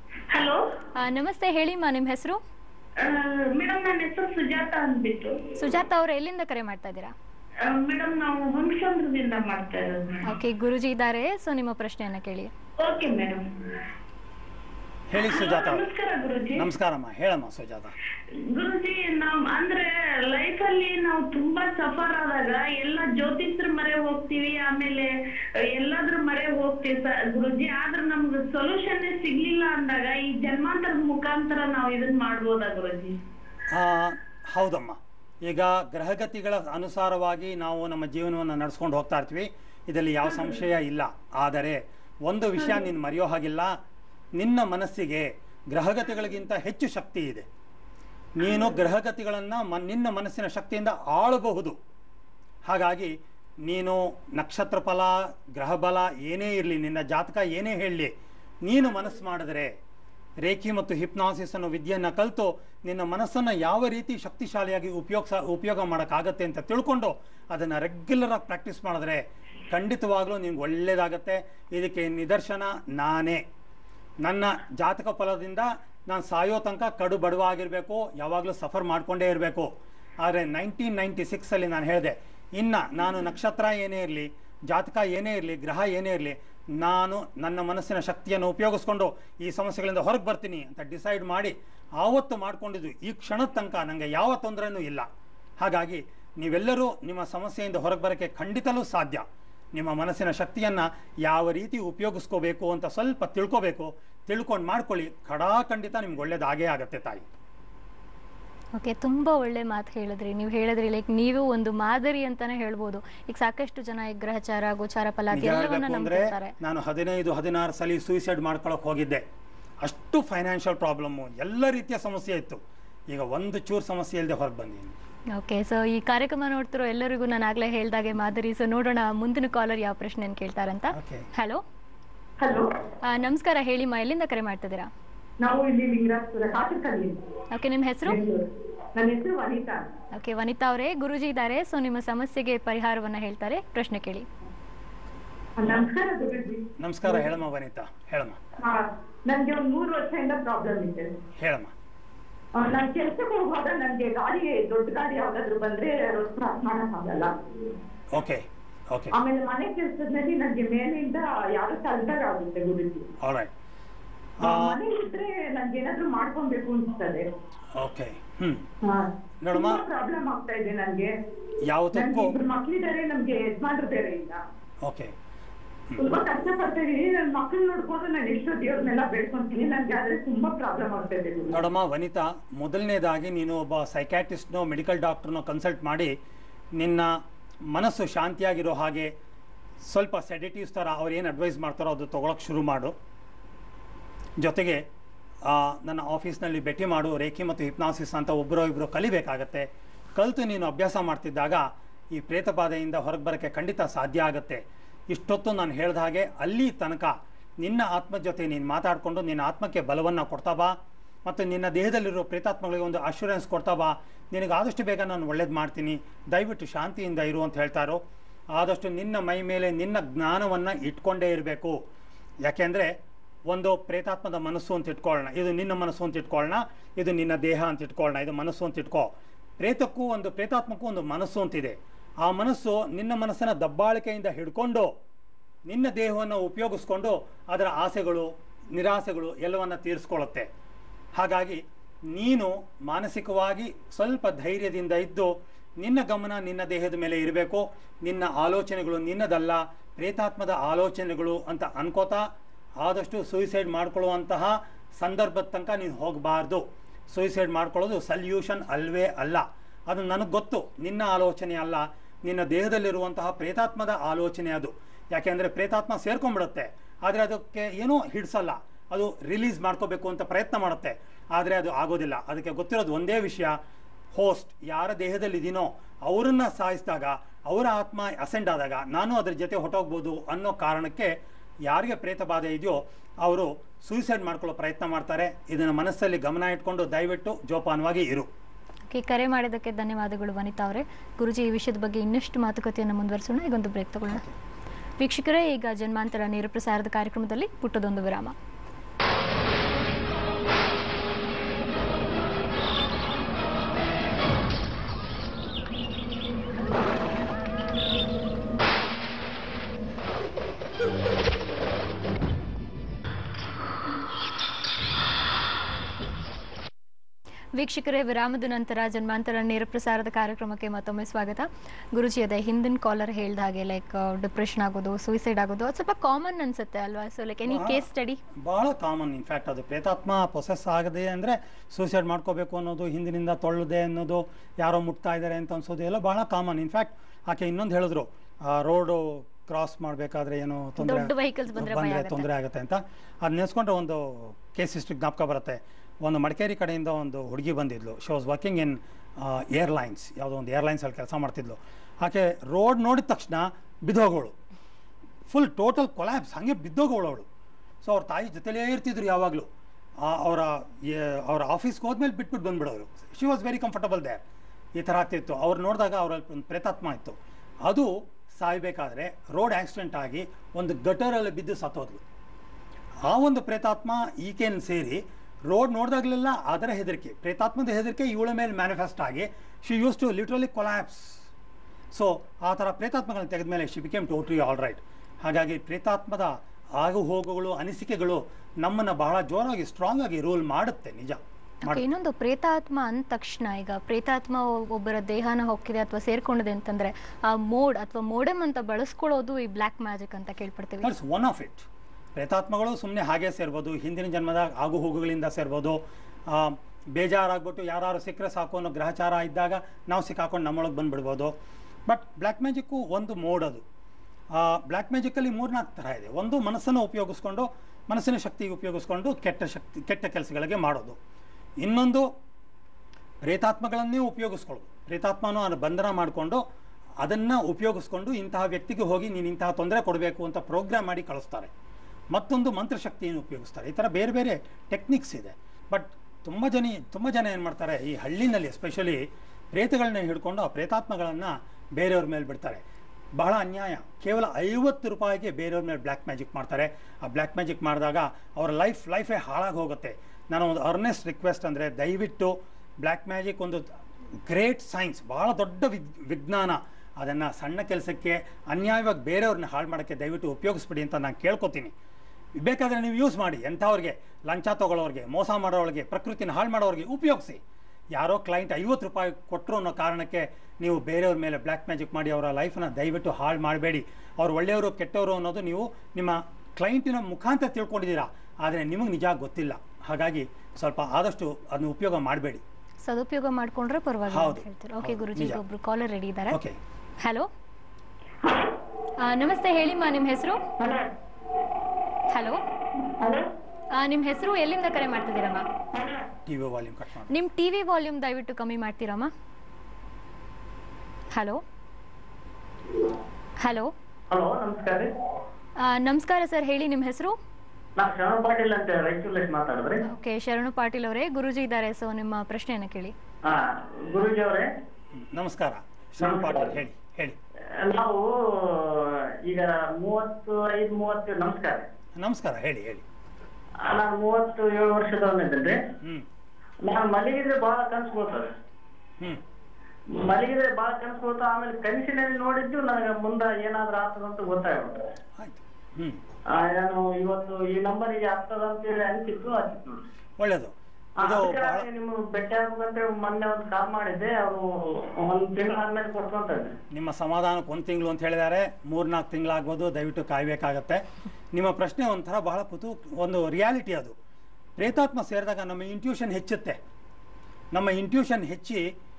ನಮಸ್ತೆ, ಹೇಳಿಮ್ಮ, ನಿಮ್ಮ ಹೆಸರು? ಮೇಡಮ್, ನನ್ನ ಹೆಸರು ಸುಜಾತ ಅಂದ್ಬಿಟ್ಟು. ಸುಜಾತ ಅವರು ಎಲ್ಲಿಂದ ಕರೆ ಮಾಡ್ತಾ ಇದ್ದೀರಾ? ಮೇಡಮ್, ನಾವು ಹೊಂಸಂದ್ರದಿಂದ ಮಾಡ್ತಾ ಇರೋದು. ಓಕೆ, ಗುರುಜಿ ಇದ್ದಾರೆ, ಸೊ ನಿಮ್ಮ ಪ್ರಶ್ನೆಯನ್ನ ಕೇಳಿ. Okay madam. ಹೇಳಿ ಸುಜಾತ. ನಮಸ್ಕಾರ ಗುರುಜಿ. ನಮಸ್ಕಾರಮ್ಮ, ಹೇಳಮ್ಮ ಸುಜಾತ. ಗುರುಜಿ, ನಾವ್ ಅಂದ್ರೆ ಲೈಫ್ ಅಲ್ಲಿ ನಾವು ತುಂಬಾ ಸಫರ್ ಆದಾಗ ಎಲ್ಲ ಜ್ಯೋತಿಷ್ರ ಮರೆ ಹೋಗ್ತೀವಿ, ಆಮೇಲೆ ಎಲ್ಲಾದ್ರೂ ಮರೆ ಹೋಗ್ತೀವಿ ಗುರುಜಿ. ಆದ್ರೆ ನಮ್ಗೆ ಸೊಲ್ಯೂಷನ್ ಸಿಗ್ಲಿಲ್ಲ ಅಂದಾಗ ಈ ಜನ್ಮಾಂತರದ ಮುಖಾಂತರ ನಾವು ಇದನ್ನ ಮಾಡ್ಬೋದಾ ಗುರುಜಿ? ಹೌದಮ್ಮ. ಈಗ ಗ್ರಹಗತಿಗಳ ಅನುಸಾರವಾಗಿ ನಾವು ನಮ್ಮ ಜೀವನವನ್ನು ನಡೆಸ್ಕೊಂಡು ಹೋಗ್ತಾ ಇರ್ತೀವಿ, ಇದರಲ್ಲಿ ಯಾವ ಸಂಶಯ ಇಲ್ಲ. ಆದರೆ ಒಂದು ವಿಷಯ ನೀನು ಮರೆಯೋ ಹಾಗಿಲ್ಲ, ನಿನ್ನ ಮನಸ್ಸಿಗೆ ಗ್ರಹಗತಿಗಳಿಗಿಂತ ಹೆಚ್ಚು ಶಕ್ತಿ ಇದೆ. ನೀನು ಗ್ರಹಗತಿಗಳನ್ನು ನಿನ್ನ ಮನಸ್ಸಿನ ಶಕ್ತಿಯಿಂದ ಆಳಬಹುದು. ಹಾಗಾಗಿ ನೀನು ನಕ್ಷತ್ರ ಫಲ, ಗ್ರಹ ಬಲ ಏನೇ ಇರಲಿ, ನಿನ್ನ ಜಾತಕ ಏನೇ ಹೇಳಲಿ, ನೀನು ಮನಸ್ಸು ಮಾಡಿದ್ರೆ ರೇಖಿ ಮತ್ತು ಹಿಪ್ನಾಸಿಸ್ ಅನ್ನೋ ವಿದ್ಯೆಯನ್ನು ಕಲಿತು ನಿನ್ನ ಮನಸ್ಸನ್ನು ಯಾವ ರೀತಿ ಶಕ್ತಿಶಾಲಿಯಾಗಿ ಉಪಯೋಗ ಮಾಡೋಕ್ಕಾಗತ್ತೆ ಅಂತ ತಿಳ್ಕೊಂಡು ಅದನ್ನು ರೆಗ್ಯುಲರಾಗಿ ಪ್ರಾಕ್ಟೀಸ್ ಮಾಡಿದ್ರೆ ಖಂಡಿತವಾಗ್ಲೂ ನಿಮ್ಗೆ ಒಳ್ಳೆಯದಾಗತ್ತೆ. ಇದಕ್ಕೆ ನಿದರ್ಶನ ನಾನೇ. ನನ್ನ ಜಾತಕ ಫಲದಿಂದ ನಾನು ಸಾಯೋ ತನಕ ಕಡು ಬಡವ ಆಗಿರಬೇಕು, ಯಾವಾಗಲೂ ಸಫರ್ ಮಾಡಿಕೊಂಡೇ ಇರಬೇಕು. ಆದರೆ 1996 ನಾನು ಹೇಳಿದೆ, ಇನ್ನು ನಾನು ನಕ್ಷತ್ರ ಏನೇ ಇರಲಿ, ಜಾತಕ ಏನೇ ಇರಲಿ, ಗ್ರಹ ಏನೇ ಇರಲಿ, ನಾನು ನನ್ನ ಮನಸ್ಸಿನ ಶಕ್ತಿಯನ್ನು ಉಪಯೋಗಿಸ್ಕೊಂಡು ಈ ಸಮಸ್ಯೆಗಳಿಂದ ಹೊರಗೆ ಬರ್ತೀನಿ ಅಂತ ಡಿಸೈಡ್ ಮಾಡಿ ಆವತ್ತು ಮಾಡಿಕೊಂಡಿದ್ದು ಈ ಕ್ಷಣದ ತನಕ ನನಗೆ ಯಾವ ತೊಂದರೆನೂ ಇಲ್ಲ. ಹಾಗಾಗಿ ನೀವೆಲ್ಲರೂ ನಿಮ್ಮ ಸಮಸ್ಯೆಯಿಂದ ಹೊರಗೆ ಬರೋಕ್ಕೆ ಖಂಡಿತಲೂ ಸಾಧ್ಯ. ನಿಮ್ಮ ಮನಸ್ಸಿನ ಶಕ್ತಿಯನ್ನು ಯಾವ ರೀತಿ ಉಪಯೋಗಿಸ್ಕೋಬೇಕು ಅಂತ ಸ್ವಲ್ಪ ತಿಳ್ಕೊಂಡು ಮಾಡ್ಕೊಳ್ಳಿ. ಖಂಡಿತ ನಿಮ್ಗೆ ಒಳ್ಳೇದಾಗೇ ಆಗುತ್ತೆ ತಾಯಿ. ಓಕೆ, ತುಂಬ ಒಳ್ಳೆ ಮಾತು ಹೇಳಿದ್ರಿ. ನೀವು ಹೇಳಿದ್ರಿ ಲೈಕ್ ನೀವು ಒಂದು ಮಾದರಿ ಅಂತಾನೆ ಹೇಳ್ಬೋದು. ಈಗ ಸಾಕಷ್ಟು ಜನ ಈ ಗ್ರಹಚಾರ, ಗೋಚಾರ ಫಲ ಎಲ್ಲವನ್ನ ನಂಬ್ತಾರೆ. ನಾನು 15-16 ಸಲ ಸೂಸೈಡ್ ಮಾಡ್ಕೊಳಕ್ ಹೋಗಿದ್ದೆ. ಅಷ್ಟು ಫೈನಾನ್ಷಿಯಲ್ ಪ್ರಾಬ್ಲಮ್ಮು, ಎಲ್ಲ ರೀತಿಯ ಸಮಸ್ಯೆ ಇತ್ತು. ಈಗ ಒಂದು ಚೂರು ಸಮಸ್ಯೆ ಇಲ್ಲದೆ ಹೊರಗೆ ಬಂದೀನಿ. ಓಕೆ, ಸೊ ಈ ಕಾರ್ಯಕ್ರಮ ನೋಡ್ತಿರೋ ಎಲ್ಲರಿಗೂ ನಾನು ಆಗ್ಲೇ ಹೇಳ್ದಾಗೆ ಮಾದರಿ. ಸೊ ನೋಡೋಣ ಮುಂದಿನ ಕಾಲರ್ ಯಾವ ಪ್ರಶ್ನೆಯನ್ನು ಕೇಳ್ತಾರಂತ. ಹಲೋ. ಹಲೋ, ನಮಸ್ಕಾರ, ಹೇಳಿಮ್ಮ, ಎಲ್ಲಿಂದ ಕರೆ ಮಾಡ್ತಿದ್ದೀರಾ? ನಾವು ಇಲ್ಲಿ ಲಿಂಗರಾಜಪುರ, ಕಾಸರಕಲ್ಲಿ. ಓಕೆ, ನಿಮ್ಮ ಹೆಸರು? ನನ್ನ ಹೆಸರು ವನಿತಾ. ಓಕೆ, ವನಿತಾ ಅವರೇ, ಗುರುಜಿ ಇದ್ದಾರೆ, ಸೊ ನಿಮ್ಮ ಸಮಸ್ಯೆಗೆ ಪರಿಹಾರವನ್ನ ಹೇಳ್ತಾರೆ. ಪ್ರಶ್ನೆ ಕೇಳಿ. ನಮಸ್ಕಾರ ಗುರುಜಿ. ನಮಸ್ಕಾರ, ಹೇಳಮ್ಮ ವನಿತಾ, ಹೇಳಮ್ಮ. ನನ್ಗೆ ಒಂದು 3 ವರ್ಷದಿಂದ ಪ್ರಾಬ್ಲಮ್ ಇದೆ. ಹೇಳಮ್ಮ. ನಾನ್ ಕೆಲ್ಸಕ್ಕೆ ಹೋಗುವಾಗ ನನ್ಗೆ ದೊಡ್ಡ ಗಾಡಿ ಯಾವ್ದಾದ್ರು ಬಂದ್ರೆ ಮಾಡಕ್ ಆಗಲ್ಲ. Okay okay. ಆಮೇಲೆ ಮನೆ ಕೆಲ್ಸದಲ್ಲಿ ನನ್ಗೆ ಮೇಲಿಂದ ಯಾರು ತಲ್ದಾಗ ಆಗುತ್ತೆ ಗುರುಜಿ. ಆಲ್ರೈಟ್. ಮನೆ ಇದ್ರೆ ನನ್ಗೆ ಏನಾದ್ರು ಮಾಡ್ಕೊಬೇಕು ಅನ್ಸ್ತದೆ. ಓಕೆ ನೋಡಮ್ಮ ಪ್ರಾಬ್ಲಮ್ ಆಗ್ತಾ ಇದೆ ನನಗೆ. ಯಾವತ್ತಕ್ಕೂ ಮಕ್ಕಳಿದ್ದಾರೆ, ನಮ್ಗೆ ಯಜಮಾನ್ರು ಬೇರೆ ಇಲ್ಲ. ಓಕೆ, ತುಂಬಾ ಕಷ್ಟ ಪಡ್ತಾ ಇದೀನಿ. ನನ್ನ ಮಕ್ಕಳು ನೋಡ್ಕೊಂಡು ನಾನು ಎಷ್ಟೋ ದೇವ್ರನ್ನೆಲ್ಲ ಬೇಡ್ಕೊಂತೀನಿ. ನನ್ಗೆ ಆದ್ರೆ ತುಂಬಾ ಪ್ರಾಬ್ಲಮ್ ಆಗ್ತಾ ಇದೆ. ನೋಡಮ್ಮ ವನಿತಾ, ಮೊದಲನೇದಾಗಿ ನೀನು ಒಬ್ಬ ಸೈಕ್ಯಾಟ್ರಿಸ್ಟ್ನೋ ಮೆಡಿಕಲ್ ಡಾಕ್ಟರ್ನೋ ಕನ್ಸಲ್ಟ್ ಮಾಡಿ ನಿನ್ನ ಮನಸ್ಸು ಶಾಂತಿಯಾಗಿರೋ ಹಾಗೆ ಸ್ವಲ್ಪ ಸೆಡೆಟಿವ್ಸ್ ಥರ ಅವ್ರು ಏನು ಅಡ್ವೈಸ್ ಮಾಡ್ತಾರೋ ಅದು ತೊಗೊಳಕ್ಕೆ ಶುರು ಮಾಡು. ಜೊತೆಗೆ ನನ್ನ ಆಫೀಸ್ನಲ್ಲಿ ಭೇಟಿ ಮಾಡು. ರೇಖಿ ಮತ್ತು ಹಿಪ್ನಾಸಿಸ್ ಅಂತ ಒಬ್ಬರೋ ಇಬ್ಬರು ಕಲಿಬೇಕಾಗತ್ತೆ. ಕಲಿತು ನೀನು ಅಭ್ಯಾಸ ಮಾಡ್ತಿದ್ದಾಗ ಈ ಪ್ರೇತಬಾಧೆಯಿಂದ ಹೊರಗೆ ಬರೋಕ್ಕೆ ಖಂಡಿತ ಸಾಧ್ಯ ಆಗುತ್ತೆ. ಇಷ್ಟೊತ್ತು ನಾನು ಹೇಳಿದ ಹಾಗೆ ಅಲ್ಲಿ ತನಕ ನಿನ್ನ ಆತ್ಮ ಜೊತೆ ನೀನು ಮಾತಾಡಿಕೊಂಡು ನಿನ್ನ ಆತ್ಮಕ್ಕೆ ಬಲವನ್ನು ಕೊಡ್ತಾ ಬಾ ಮತ್ತು ನಿನ್ನ ದೇಹದಲ್ಲಿರೋ ಪ್ರೇತಾತ್ಮಗಳಿಗೆ ಒಂದು ಅಶ್ಯೂರೆನ್ಸ್ ಕೊಡ್ತಾ ಬಾ. ನಿನಗೆ ಆದಷ್ಟು ಬೇಗ ನಾನು ಒಳ್ಳೇದು ಮಾಡ್ತೀನಿ, ದಯವಿಟ್ಟು ಶಾಂತಿಯಿಂದ ಇರು ಅಂತ ಹೇಳ್ತಾರೋ. ಆದಷ್ಟು ನಿನ್ನ ಮೈ ಮೇಲೆ ನಿನ್ನ ಜ್ಞಾನವನ್ನು ಇಟ್ಕೊಂಡೇ ಇರಬೇಕು. ಯಾಕೆಂದರೆ ಒಂದು ಪ್ರೇತಾತ್ಮದ ಮನಸ್ಸು ಅಂತ ಇಟ್ಕೊಳ್ಳೋಣ, ಇದು ನಿನ್ನ ಮನಸ್ಸು ಅಂತ ಇಟ್ಕೊಳ್ಳೋಣ, ಇದು ನಿನ್ನ ದೇಹ ಅಂತ ಇಟ್ಕೊಳ್ಳೋಣ, ಇದು ಮನಸ್ಸು ಅಂತ ಇಟ್ಕೋ. ಪ್ರೇತಾತ್ಮಕ್ಕೂ ಒಂದು ಮನಸ್ಸು ಅಂತಿದೆ. ಆ ಮನಸ್ಸು ನಿನ್ನ ಮನಸ್ಸನ್ನು ದಬ್ಬಾಳಿಕೆಯಿಂದ ಹಿಡ್ಕೊಂಡು ನಿನ್ನ ದೇಹವನ್ನು ಉಪಯೋಗಿಸ್ಕೊಂಡು ಅದರ ಆಸೆಗಳು ನಿರಾಸೆಗಳು ಎಲ್ಲವನ್ನು ತೀರಿಸ್ಕೊಳ್ಳುತ್ತೆ. ಹಾಗಾಗಿ ನೀನು ಮಾನಸಿಕವಾಗಿ ಸ್ವಲ್ಪ ಧೈರ್ಯದಿಂದ ಇದ್ದು ನಿನ್ನ ಗಮನ ನಿನ್ನ ದೇಹದ ಮೇಲೆ ಇರಬೇಕು. ನಿನ್ನ ಆಲೋಚನೆಗಳು ನಿನ್ನದಲ್ಲ, ಪ್ರೇತಾತ್ಮದ ಆಲೋಚನೆಗಳು ಅಂತ ಅನ್ಕೋತಾ ಆದಷ್ಟು ಸೂಯಿಸೈಡ್ ಮಾಡ್ಕೊಳ್ಳುವಂತಹ ಸಂದರ್ಭದ ತನಕ ನೀನು ಹೋಗಬಾರ್ದು. ಸೂಯಿಸೈಡ್ ಮಾಡ್ಕೊಳ್ಳೋದು ಸಲ್ಯೂಷನ್ ಅಲ್ವೇ ಅಲ್ಲ. ಅದು ನನಗೆ ಗೊತ್ತು, ನಿನ್ನ ಆಲೋಚನೆ ಅಲ್ಲ, ನಿನ್ನ ದೇಹದಲ್ಲಿರುವಂತಹ ಪ್ರೇತಾತ್ಮದ ಆಲೋಚನೆ ಅದು. ಯಾಕೆಂದರೆ ಪ್ರೇತಾತ್ಮ ಸೇರ್ಕೊಂಡ್ಬಿಡುತ್ತೆ, ಆದರೆ ಅದಕ್ಕೆ ಏನೂ ಹಿಡಿಸಲ್ಲ, ಅದು ರಿಲೀಸ್ ಮಾಡ್ಕೋಬೇಕು ಅಂತ ಪ್ರಯತ್ನ ಮಾಡುತ್ತೆ, ಆದರೆ ಅದು ಆಗೋದಿಲ್ಲ. ಅದಕ್ಕೆ ಗೊತ್ತಿರೋದು ಒಂದೇ ವಿಷಯ, ಹೋಸ್ಟ್ ಯಾರ ದೇಹದಲ್ಲಿದ್ದೀನೋ ಅವರನ್ನು ಸಾಯಿಸಿದಾಗ ಅವರ ಆತ್ಮ ಅಸೆಂಡ್ ಆದಾಗ ನಾನು ಅದ್ರ ಜೊತೆ ಹೊಟ್ಟೋಗ್ಬೋದು ಅನ್ನೋ ಕಾರಣಕ್ಕೆ ಯಾರಿಗೆ ಪ್ರೇತ ಬಾಧೆ ಇದೆಯೋ ಅವರು ಸೂಯಿಸೈಡ್ ಮಾಡ್ಕೊಳ್ಳೋ ಪ್ರಯತ್ನ ಮಾಡ್ತಾರೆ. ಇದನ್ನು ಮನಸ್ಸಲ್ಲಿ ಗಮನ ಇಟ್ಕೊಂಡು ದಯವಿಟ್ಟು ಜೋಪಾನವಾಗಿ ಇರು. ಕರೆ ಮಾಡಿದ್ದಕ್ಕೆ ಧನ್ಯವಾದಗಳು ವನಿತಾ ಅವರೇ. ಗುರುಜಿ, ಈ ವಿಷಯದ ಬಗ್ಗೆ ಇನ್ನಷ್ಟು ಮಾತುಕತೆಯನ್ನು ಮುಂದುವರಿಸೋಣ. ಈಗೊಂದು ಬ್ರೇಕ್ ತಗೊಳ್ಳೋಣ. ವೀಕ್ಷಕರೇ, ಈಗ ಜನ್ಮಾಂತರ ನೇರ ಪ್ರಸಾರದ ಕಾರ್ಯಕ್ರಮದಲ್ಲಿ ಪುಟ್ಟದೊಂದು ವಿರಾಮ. ವೀಕ್ಷಕರೇ, ವಿರಾಮದ ನಂತರ ಜನ್ಮಾಂತರ ನೇರ ಪ್ರಸಾರದ ಕಾರ್ಯಕ್ರಮಕ್ಕೆ ಮತ್ತೊಮ್ಮೆ ಸ್ವಾಗತ. ಗುರುಜಿ, ಅದೇ ಹಿಂದಿನ ಕಾಲರ್ ಹೇಳ್ದ ಹಾಗೆ ಲೈಕ್ ಡಿಪ್ರೆಷನ್ ಆಗೋದು, ಸೂಯಿಸೈಡ್ ಆಗೋದು ಅದು ಸ್ವಲ್ಪ ಕಾಮನ್ ಅನ್ಸುತ್ತೆ ಅಲ್ವಾ? So like any case study? ಭಾಳ ಕಾಮನ್. ಇನ್ಫ್ಯಾಕ್ಟ್ ಅದು ಪ್ರೇತಾತ್ಮ ಪ್ರೊಸೆಸ್ ಆಗದೆ ಅಂದರೆ ಸೂಯಿಸೈಡ್ ಮಾಡ್ಕೋಬೇಕು ಅನ್ನೋದು, ಹಿಂದಿನಿಂದ ತೊಳ್ಳದೆ ಅನ್ನೋದು, ಯಾರೋ ಮುಟ್ತಾ ಇದ್ದಾರೆ ಅಂತ ಅನ್ಸೋದು ಎಲ್ಲ ಭಾಳ ಕಾಮನ್. ಇನ್ಫ್ಯಾಕ್ಟ್ ಆಕೆ ಇನ್ನೊಂದು ಹೇಳಿದ್ರು, ರೋಡು ಕ್ರಾಸ್ ಮಾಡಬೇಕಾದ್ರೆ ಏನೋ ತೊಂದರೆ ಆಗುತ್ತೆ ಅಂತ. ಅದು ನೆನೆಸ್ಕೊಂಡ್ರೆ ಒಂದು ಕೇಸ್ ಹಿಸ್ಟ್ರಿ ಜ್ಞಾಪಕ ಬರುತ್ತೆ. ಒಂದು ಮಡಿಕೇರಿ ಕಡೆಯಿಂದ ಒಂದು ಹುಡುಗಿ ಬಂದಿದ್ಲು. She was working in airlines, ಯಾವುದೋ ಒಂದು ಏರ್ಲೈನ್ಸಲ್ಲಿ ಕೆಲಸ ಮಾಡ್ತಿದ್ಲು. ಆಕೆ ರೋಡ್ ನೋಡಿದ ತಕ್ಷಣ ಬಿದ್ದೋಗೋಳು, ಫುಲ್ ಟೋಟಲ್ ಕೊಲ್ಯಾಪ್ಸ್, ಹಾಗೆ ಬಿದ್ದೋಗೋಳು ಅವಳು. ಸೊ ಅವ್ರ ತಾಯಿ ಜೊತೆಲೇ ಇರ್ತಿದ್ರು ಯಾವಾಗಲೂ. ಅವರ ಆಫೀಸ್ಗೆ ಹೋದ್ಮೇಲೆ ಬಿಟ್ಬಿಟ್ಟು ಬಂದ್ಬಿಡೋರು. She was very comfortable there. ಈ ಥರ ಆಗ್ತಿತ್ತು. ಅವ್ರು ನೋಡಿದಾಗ ಅವರಲ್ಲಿ ಒಂದು ಪ್ರೇತಾತ್ಮ ಇತ್ತು. ಅದು ಸಾಯಬೇಕಾದ್ರೆ ರೋಡ್ ಆಕ್ಸಿಡೆಂಟ್ ಆಗಿ ಒಂದು ಗಟರಲ್ಲಿ ಬಿದ್ದು ಸತ್ತೋದ್ಲು. ಆ ಒಂದು ಪ್ರೇತಾತ್ಮ ಈಕೆಯನ್ನು ಸೇರಿ ರೋಡ್ ನೋಡಿದಾಗಲೆಲ್ಲ ಅದರ ಹೆದರಿಕೆ, ಪ್ರೇತಾತ್ಮದ ಹೆದರಿಕೆ ಇವಳ ಮೇಲೆ ಮ್ಯಾನಿಫೆಸ್ಟ್ ಆಗಿ she use to literally collapse. So ಆ ಥರ ಪ್ರೇತಾತ್ಮಗಳನ್ನ ತೆಗೆದ ಮೇಲೆ she became totally all right. ಹಾಗಾಗಿ ಪ್ರೇತಾತ್ಮದ ಆಗು ಹೋಗುಗಳು, ಅನಿಸಿಕೆಗಳು ನಮ್ಮನ್ನು ಬಹಳ ಜೋರಾಗಿ ಸ್ಟ್ರಾಂಗ್ ಆಗಿ ರೂಲ್ ಮಾಡುತ್ತೆ. ನಿಜ. ಇನ್ನೊಂದು, ಪ್ರೇತಾತ್ಮ ಅಂದ ತಕ್ಷಣ ಈಗ ಪ್ರೇತಾತ್ಮ ಒಬ್ಬರ ದೇಹನ ಹೊಕ್ಕಿದೆ ಅಥವಾ ಸೇರ್ಕೊಂಡಿದೆ ಅಂತಂದ್ರೆ ಆ ಮೋಡ್ ಅಥವಾ ಮೋಡೆಮ್ ಅಂತ ಬಳಸ್ಕೊಳ್ಳೋದು ಈ ಬ್ಲ್ಯಾಕ್ ಮ್ಯಾಜಿಕ್ ಅಂತ ಕೇಳ್ಪಡ್ತೀವಿ. That's one of it. ಪ್ರೇತಾತ್ಮಗಳು ಸುಮ್ಮನೆ ಹಾಗೆ ಸೇರ್ಬೋದು, ಹಿಂದಿನ ಜನ್ಮದ ಆಗು ಹೋಗುಗಳಿಂದ ಸೇರ್ಬೋದು. ಬೇಜಾರಾಗ್ಬಿಟ್ಟು ಯಾರು ಸಿಕ್ಕರೆ ಸಾಕು ಅನ್ನೋ ಗ್ರಹಚಾರ ಇದ್ದಾಗ ನಾವು ಸಿಕ್ಕಾಕೊಂಡು ನಮ್ಮೊಳಗೆ ಬಂದುಬಿಡ್ಬೋದು. ಬಟ್ ಬ್ಲ್ಯಾಕ್ ಮ್ಯಾಜಿಕ್ಕು ಒಂದು ಮೋಡ್. ಅದು ಬ್ಲ್ಯಾಕ್ ಮ್ಯಾಜಿಕ್ಕಲ್ಲಿ 3-4 ಥರ ಇದೆ. ಒಂದು, ಮನಸ್ಸನ್ನು ಉಪಯೋಗಿಸ್ಕೊಂಡು, ಮನಸ್ಸಿನ ಶಕ್ತಿಗೆ ಉಪಯೋಗಿಸ್ಕೊಂಡು ಕೆಟ್ಟ ಕೆಲಸಗಳಿಗೆ ಮಾಡೋದು. ಇನ್ನೊಂದು, ಪ್ರೇತಾತ್ಮಗಳನ್ನೇ ಉಪಯೋಗಿಸ್ಕೊಳ್ಳೋದು. ಪ್ರೇತಾತ್ಮನೂ ಅದನ್ನು ಬಂಧನ ಮಾಡಿಕೊಂಡು ಅದನ್ನು ಉಪಯೋಗಿಸ್ಕೊಂಡು ಇಂತಹ ವ್ಯಕ್ತಿಗೆ ಹೋಗಿ ನೀನು ಇಂತಹ ತೊಂದರೆ ಕೊಡಬೇಕು ಅಂತ ಪ್ರೋಗ್ರಾಮ್ ಮಾಡಿ ಕಳಿಸ್ತಾರೆ. ಮತ್ತೊಂದು, ಮಂತ್ರಶಕ್ತಿಯನ್ನು ಉಪಯೋಗಿಸ್ತಾರೆ. ಈ ಥರ ಬೇರೆ ಬೇರೆ ಟೆಕ್ನಿಕ್ಸ್ ಇದೆ. ಬಟ್ ತುಂಬ ಜನ ಏನು ಮಾಡ್ತಾರೆ, ಈ ಹಳ್ಳಿನಲ್ಲಿ ಎಸ್ಪೆಷಲಿ ಪ್ರೇತಗಳನ್ನ ಹಿಡ್ಕೊಂಡು ಆ ಪ್ರೇತಾತ್ಮಗಳನ್ನು ಬೇರೆಯವ್ರ ಮೇಲೆ ಬಿಡ್ತಾರೆ. ಬಹಳ ಅನ್ಯಾಯ. ಕೇವಲ 50 ರೂಪಾಯಿಗೆ ಬೇರೆಯವ್ರ ಮೇಲೆ ಬ್ಲ್ಯಾಕ್ ಮ್ಯಾಜಿಕ್ ಮಾಡ್ತಾರೆ. ಆ ಬ್ಲ್ಯಾಕ್ ಮ್ಯಾಜಿಕ್ ಮಾಡಿದಾಗ ಅವರ ಲೈಫೇ ಹಾಳಾಗಿ ಹೋಗುತ್ತೆ. ನಾನು ಒಂದು ಅರ್ನೆಸ್ಟ್ ರಿಕ್ವೆಸ್ಟ್ ಅಂದರೆ, ದಯವಿಟ್ಟು ಬ್ಲ್ಯಾಕ್ ಮ್ಯಾಜಿಕ್ ಒಂದು ಗ್ರೇಟ್ ಸೈನ್ಸ್, ಭಾಳ ದೊಡ್ಡ ವಿಜ್ಞಾನ. ಅದನ್ನು ಸಣ್ಣ ಕೆಲಸಕ್ಕೆ ಅನ್ಯಾಯವಾಗಿ ಬೇರೆಯವ್ರನ್ನ ಹಾಳು ಮಾಡೋಕ್ಕೆ ದಯವಿಟ್ಟು ಉಪಯೋಗಿಸ್ಬಿಡಿ ಅಂತ ನಾನು ಕೇಳ್ಕೊತೀನಿ. ಬೇಕಾದರೆ ನೀವು ಯೂಸ್ ಮಾಡಿ. ಎಂಥವ್ರಿಗೆ, ಲಂಚ ತೊಗೊಳ್ಳೋರಿಗೆ, ಮೋಸ ಮಾಡೋರಿಗೆ, ಪ್ರಕೃತಿನ ಹಾಳು ಮಾಡೋರಿಗೆ ಉಪಯೋಗಿಸಿ. ಯಾರೋ ಕ್ಲೈಂಟ್ 50 ರೂಪಾಯಿ ಕೊಟ್ಟರು ಅನ್ನೋ ಕಾರಣಕ್ಕೆ ನೀವು ಬೇರೆಯವ್ರ ಮೇಲೆ ಬ್ಲ್ಯಾಕ್ ಮ್ಯಾಜಿಕ್ ಮಾಡಿ ಅವರ ಲೈಫನ್ನ ದಯವಿಟ್ಟು ಹಾಳು ಮಾಡಬೇಡಿ. ಅವ್ರು ಒಳ್ಳೆಯವರು ಕೆಟ್ಟವರು ಅನ್ನೋದು ನೀವು ನಿಮ್ಮ ಕ್ಲೈಂಟಿನ ಮುಖಾಂತರ ತಿಳ್ಕೊಂಡಿದ್ದೀರಾ, ಆದರೆ ನಿಮಗೆ ನಿಜ ಗೊತ್ತಿಲ್ಲ. ಹಾಗಾಗಿ ಸ್ವಲ್ಪ ಆದಷ್ಟು ಅದನ್ನ ಉಪಯೋಗ ಮಾಡಬೇಡಿ, ಸದುಪಯೋಗ ಮಾಡ್ಕೊಂಡ್ರೆ ಪರವಾಗಿಲ್ಲ ಅಂತ ಹೇಳ್ತೀರಾ. ಓಕೆ ಗುರುಜಿ, ಈಗ ಒಬ್ರು ಕಾಲರ್ ರೆಡಿ ಇದ್ದಾರೆ. ಓಕೆ, ಹಲೋ, ನಮಸ್ತೆ, ಹೇಳಿಮ್ಮ ನಿಮ್ಮ ಹೆಸರು? ಹಲೋ, ನಿಮ್ಮ ಹೆಸರು, ಎಲ್ಲಿಂದ ಕರೆ ಮಾಡ್ತಿದ್ದೀರಮ್ಮ? ಟಿವಿ ವಾಲ್ಯೂಮ್ ಕಟ್ ಮಾಡಿ. ನಿಮ್ಮ ಟಿವಿ ವಾಲ್ಯೂಮ್ ದಯವಿಟ್ಟು ಕಮ್ಮಿ ಮಾಡ್ತೀರಮ್ಮ? ಹಲೋ ಹಲೋ ಹಲೋ, ನಮಸ್ಕಾರ ರೀ. ನಮಸ್ಕಾರ ಸರ್, ಹೇಳಿ ನಿಮ್ಮ ಹೆಸರು? ನಾ ಶರಣ ಪಾಟೀಲ್ ಅಂತ ರಾಯಚೂರಲ್ಲಿ ಮಾತಾಡಿದ್ರಿ. ಓಕೆ, ಶರಣು ಪಾಟೀಲ್ ಅವರೇ, ಗುರುಜಿ ಇದ್ದಾರೆ, ಸೊ ನಿಮ್ಮ ಪ್ರಶ್ನೆಯನ್ನು ಕೇಳಿ. ಹಾ, ಗುರೂಜಿ ಅವರೇ ನಮಸ್ಕಾರ. ಶರಣ ಪಾಟೀಲ್, ಹೇಳಿ ಹೇಳಿ. ನಾವು ಈಗ 35-30 ನಮಸ್ಕಾರ. ನಮಸ್ಕಾರ, ಹೇಳಿ ಹೇಳಿ. ನಾನು 37 ವರ್ಷದವನಿದ್ದೇನೆ. ಹ್ಮ್ ನಾನು ಮಲಗಿದ್ರೆ ಬಹಳ ಕನಸು ಬರ್ತದೆ. ಹ್ಮ್ ಮಲಗಿದ್ರೆ ಬಹಳ ಕನಸು ಬರ್ತದೆ. ಆಮೇಲೆ ಕನಸಿನಲ್ಲಿ ನೋಡಿದ್ದು ನನಗೆ ಮುಂದೆ ಏನಾದ್ರೂ ಆಗ್ತದಂತ ಗೊತ್ತಾಗ್ಬಿಡ್ತದೆ. ಆಯ್ತು. ಹ್ಮ್ ನಾನು ಇವತ್ತು ಈ ನಂಬರಿಗೆ ಆಗ್ತದ ಅಂತೇಳಿ ಅನ್ಸಿತ್ತು ನೋಡಿ. ಒಳ್ಳೇದು. ಇದು ಬಹಳ ನಿಮ್ಮ ಭೇಟಿ ಆಗ್ಬೇಕಂತ ಮೊನ್ನೆ ಒಂದು ಕಾಲ್ ಮಾಡಿದ್ದೆ. ಅವರು 1 ತಿಂಗಳು ಆದ್ಮೇಲೆ ಕೊಡ್ಕೊಂತ ಇದ್ದೆ. ನಿಮ್ಮ ಸಮಾಧಾನಕ್ಕೆ 1 ತಿಂಗಳು ಅಂತ ಹೇಳಿದ್ದಾರೆ, 3-4 ತಿಂಗಳಾಗ್ಬೋದು. ದಯವಿಟ್ಟು ಕಾಯಬೇಕಾಗತ್ತೆ. ನಿಮ್ಮ ಪ್ರಶ್ನೆ ಒಂಥರ ಬಹಳ ಒಂದು ರಿಯಾಲಿಟಿ. ಅದು ಪ್ರೇತಾತ್ಮ ಸೇರಿದಾಗ ನಮ್ಮ ಇಂಟ್ಯೂಷನ್ ಹೆಚ್ಚುತ್ತೆ. ನಮ್ಮ ಇಂಟ್ಯೂಷನ್ ಹೆಚ್ಚಿ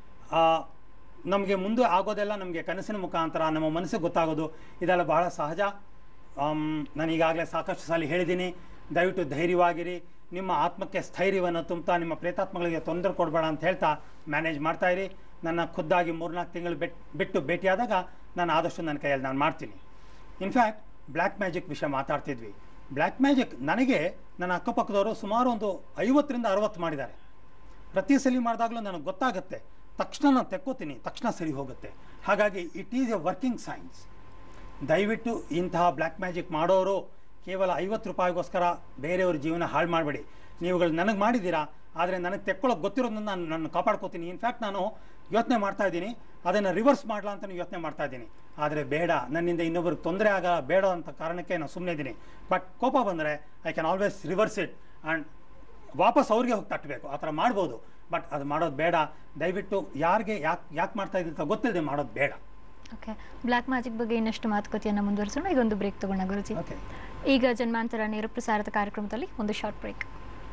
ನಮಗೆ ಮುಂದೆ ಆಗೋದೆಲ್ಲ ನಮಗೆ ಕನಸಿನ ಮುಖಾಂತರ ನಮ್ಮ ಮನಸ್ಸಿಗೆ ಗೊತ್ತಾಗೋದು, ಇದೆಲ್ಲ ಬಹಳ ಸಹಜ. ನಾನು ಈಗಾಗಲೇ ಸಾಕಷ್ಟು ಸಲ ಹೇಳಿದ್ದೀನಿ, ದಯವಿಟ್ಟು ಧೈರ್ಯವಾಗಿರಿ. ನಿಮ್ಮ ಆತ್ಮಕ್ಕೆ ಸ್ಥೈರ್ಯವನ್ನು ತುಂಬುತ್ತಾ ನಿಮ್ಮ ಪ್ರೇತಾತ್ಮಗಳಿಗೆ ತೊಂದರೆ ಕೊಡಬೇಡ ಅಂತ ಹೇಳ್ತಾ ಮ್ಯಾನೇಜ್ ಮಾಡ್ತಾಯಿರಿ. ನನ್ನ ಖುದ್ದಾಗಿ 3-4 ತಿಂಗಳು ಬಿಟ್ಟು ಭೇಟಿಯಾದಾಗ ನಾನು ಆದಷ್ಟು ನನ್ನ ಕೈಯಲ್ಲಿ ನಾನು ಮಾಡ್ತೀನಿ. ಇನ್ಫ್ಯಾಕ್ಟ್ ಬ್ಲ್ಯಾಕ್ ಮ್ಯಾಜಿಕ್ ವಿಷಯ ಮಾತಾಡ್ತಿದ್ವಿ. ಬ್ಲ್ಯಾಕ್ ಮ್ಯಾಜಿಕ್ ನನಗೆ ನನ್ನ ಅಕ್ಕಪಕ್ಕದವರು ಸುಮಾರು ಒಂದು 50-60 ಮಾಡಿದ್ದಾರೆ. ಪ್ರತಿ ಸಲ ಮಾಡಿದಾಗಲೂ ನನಗೆ ಗೊತ್ತಾಗುತ್ತೆ, ತಕ್ಷಣ ನಾನು ತೆಕ್ಕೋತೀನಿ, ತಕ್ಷಣ ಸರಿ ಹೋಗುತ್ತೆ. ಹಾಗಾಗಿ it is a working science. ದಯವಿಟ್ಟು ಇಂತಹ ಬ್ಲ್ಯಾಕ್ ಮ್ಯಾಜಿಕ್ ಮಾಡೋರು ಕೇವಲ 50 ರೂಪಾಯಿಗೋಸ್ಕರ ಬೇರೆಯವ್ರ ಜೀವನ ಹಾಳು ಮಾಡಬೇಡಿ. ನೀವುಗಳು ನನಗೆ ಮಾಡಿದ್ದೀರಾ, ಆದರೆ ನನಗೆ ತೆಕ್ಕೊಳ್ಳೋಕೆ ಗೊತ್ತಿರೋದನ್ನ ನಾನು ಕಾಪಾಡ್ಕೋತೀನಿ. ಇನ್ಫ್ಯಾಕ್ಟ್ ನಾನು ಯೋಚನೆ ಮಾಡ್ತಾ ಇದ್ದೀನಿ, ಅದನ್ನು ರಿವರ್ಸ್ ಮಾಡಲ ಅಂತ ಯೋಚನೆ ಮಾಡ್ತಾ ಇದ್ದೀನಿ. ಆದರೆ ಬೇಡ, ನನ್ನಿಂದ ಇನ್ನೊಬ್ರಿಗೆ ತೊಂದರೆ ಆಗ ಬೇಡ ಅಂತ ಕಾರಣಕ್ಕೆ ನಾನು ಸುಮ್ಮನೆ ಇದ್ದೀನಿ. ಬಟ್ ಕೋಪ ಬಂದರೆ I can always reverse it and ವಾಪಸ್ ಅವ್ರಿಗೆ ಹೋಗಿ ತಟ್ಟಬೇಕು. ಆ ಥರ ಮಾಡ್ಬೋದು, ಬಟ್ ಅದು ಮಾಡೋದು ಬೇಡ. ದಯವಿಟ್ಟು ಯಾರಿಗೆ ಯಾಕೆ ಮಾಡ್ತಾ ಇದ್ದೀನಿ ಅಂತ ಗೊತ್ತಿಲ್ಲದೆ ಮಾಡೋದು ಬೇಡ. ಓಕೆ, ಬ್ಲ್ಯಾಕ್ ಮ್ಯಾಜಿಕ್ ಬಗ್ಗೆ ಇನ್ನಷ್ಟು ಮಾತುಕತೆಯನ್ನು ಮುಂದುವರಿಸೋಣ. ಈಗ ಒಂದು ಬ್ರೇಕ್ ತಗೋಣ ಗುರುಜಿ. ಓಕೆ, ಈಗ ಜನ್ಮಾಂತರ ನೇರ ಪ್ರಸಾರದ ಕಾರ್ಯಕ್ರಮದಲ್ಲಿ ಒಂದು ಶಾರ್ಟ್ ಬ್ರೇಕ್.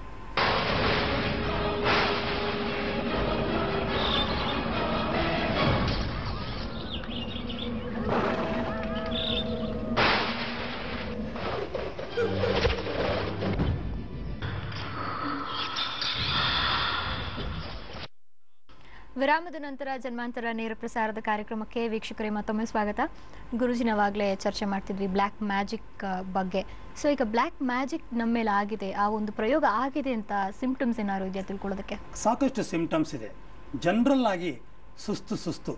ವಿರಾಮದ ನಂತರ ಜನ್ಮಾಂತರ ನೇರ ಪ್ರಸಾರದ ಕಾರ್ಯಕ್ರಮಕ್ಕೆ ವೀಕ್ಷಕರೇ ಮತ್ತೊಮ್ಮೆ ಸ್ವಾಗತ. ಗುರುಜಿ ನಾವಾಗಲೇ ಚರ್ಚೆ ಮಾಡ್ತಿದ್ವಿ ಬ್ಲ್ಯಾಕ್ ಮ್ಯಾಜಿಕ್ ಬಗ್ಗೆ. ಸೊ ಈಗ ಬ್ಲ್ಯಾಕ್ ಮ್ಯಾಜಿಕ್ ನಮ್ಮ ಮೇಲೆ ಆಗಿದೆ, ಆ ಒಂದು ಪ್ರಯೋಗ ಆಗಿದೆ ಅಂತ ಸಿಂಪ್ಟಮ್ಸ್ ಏನಾದ್ರು ಇದೆಯಾ ತಿಳ್ಕೊಳ್ಳೋದಕ್ಕೆ? ಸಾಕಷ್ಟು ಸಿಂಪ್ಟಮ್ಸ್ ಇದೆ. ಜನರಲ್ ಆಗಿ ಸುಸ್ತು,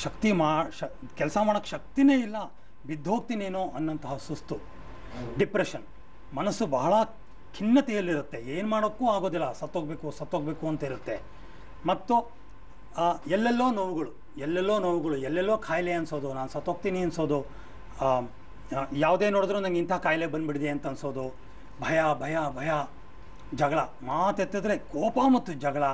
ಕೆಲಸ ಮಾಡೋಕ್ಕೆ ಶಕ್ತಿನೇ ಇಲ್ಲ, ಬಿದ್ದೋಗ್ತೀನೇನೋ ಅನ್ನೋಂತಹ ಸುಸ್ತು, ಡಿಪ್ರೆಷನ್, ಮನಸ್ಸು ಬಹಳ ಖಿನ್ನತೆಯಲ್ಲಿರುತ್ತೆ, ಏನು ಮಾಡೋಕ್ಕೂ ಆಗೋದಿಲ್ಲ, ಸತ್ತೋಗ್ಬೇಕು ಅಂತ ಇರುತ್ತೆ. ಮತ್ತು ಎಲ್ಲೆಲ್ಲೋ ನೋವುಗಳು, ಎಲ್ಲೆಲ್ಲೋ ಕಾಯಿಲೆ ಅನಿಸೋದು, ನಾನು ಸತ್ತೋಗ್ತೀನಿ ಅನಿಸೋದು, ಯಾವುದೇ ನೋಡಿದ್ರೂ ನಂಗೆ ಇಂಥ ಕಾಯಿಲೆ ಬಂದುಬಿಡಿದೆ ಅಂತ ಅನಿಸೋದು, ಭಯ, ಜಗಳ, ಮಾತೆತ್ತಿದ್ರೆ ಕೋಪ ಮತ್ತು ಜಗಳ,